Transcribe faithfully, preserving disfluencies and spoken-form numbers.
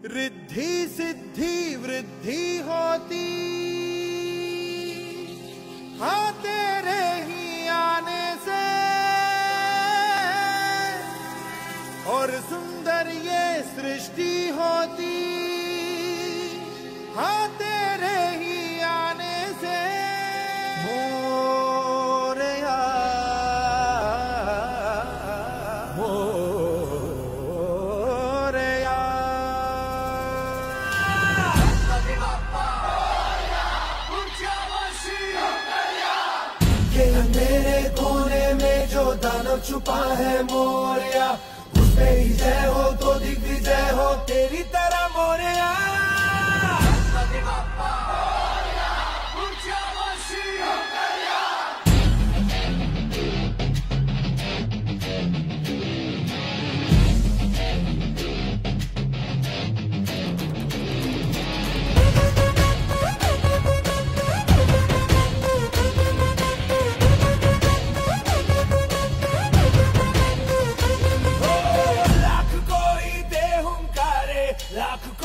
रिद्धि सिद्धि वृद्धि होती हाँ तेरे ही आने से, और सुंदर ये सृष्टि होती हाँ तेरे ही आने से। मोरया मोरया ये अंधेरे कोने में जो दानव छुपा है मोरया, उसमें ही जय हो तो दिग्विजय हो तेरी तरह मोरया। लाख